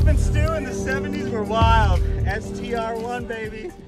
Bob and Stu in the 70s were wild. STR-1, baby.